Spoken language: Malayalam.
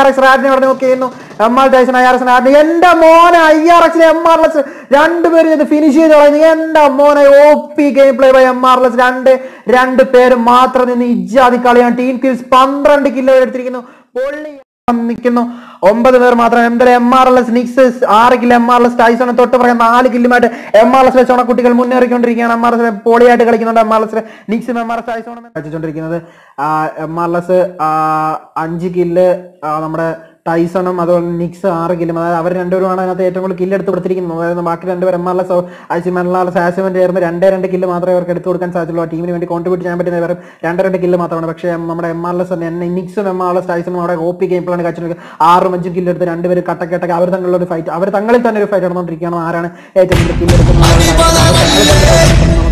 IRX റാഡിനെ അവിടെ നോക്കി ചെയ്യുന്നു. MR ടൈസൺ IRX റാഡിനെ എന്റെ മോനെ IRXലെ MRLS രണ്ടുപേരും ഇത് ഫിനിഷ് ചെയ്ത് കളയുന്നു. എന്റെ മോനെ OP game play by MRLS. രണ്ട് പേര് മാത്രം നിന്ന് ഇജാതി കളിയാണ്. ടീം കിൽസ് 12 കിലോ എടുത്തിരിക്കുന്നു. പൊള്ളി നിൽക്കുന്നു 9 പേർ മാത്രം. എന്തായാലും MRLS നിക്സ് 6 കിലോ, MRLS ടൈസണ് തൊട്ട് പറയാൻ 4 കില്ലുമായിട്ട് MRLS ചുണക്കുട്ടികൾ മുന്നേറിക്കൊണ്ടിരിക്കുകയാണ്. MRLS പൊളിയായിട്ട് കളിക്കുന്നുണ്ട്. MRLS നിക്സും MRLS ടൈസണും കളിച്ചുകൊണ്ടിരിക്കുന്നത്. MRLS 5 കില്ല്, നമ്മുടെ ടൈസണും അതുപോലെ നിക്സ് 6 കില്ലും. അതായത് അവർ രണ്ടുപേരുമാണ് അതിനകത്ത് ഏറ്റവും കൂടുതൽ കില്ല് എടുത്ത് കൊടുത്തിരിക്കുന്നത്. അതായത് ബാക്കി രണ്ടുപേർ MRLS ആസിമൻ ചേർന്ന് 2 കില്ല് മാത്രമേ അവർക്ക് എടുത്തു കൊടുക്കാൻ സാധിച്ചുള്ളൂ. ടീമിന് വേണ്ടി കോൺട്രിബ്യൂട്ട് ചെയ്യാൻ പറ്റുന്ന വെറും 2 കില്ല് മാത്രമാണ്. പക്ഷേ നമ്മുടെ MRLS നിക്സും MRLS ടൈസണും അവിടെ OP ഗെയിം പ്ലാണ് കാഴ്ചവെക്കുന്നത്. 6-5 കില്ല് എടുത്ത് രണ്ടുപേർ കട്ടക്കെട്ടൊക്കെ അവർ തങ്ങളുടെ ഒരു ഫൈറ്റ്, അവർ തങ്ങളിൽ തന്നെ ഒരു ഫൈറ്റ് നടന്നുകൊണ്ടിരിക്കുകയാണ്. ആരാണ് ഏറ്റവും കൂടുതൽ കില്ല് എടുക്കുന്നത്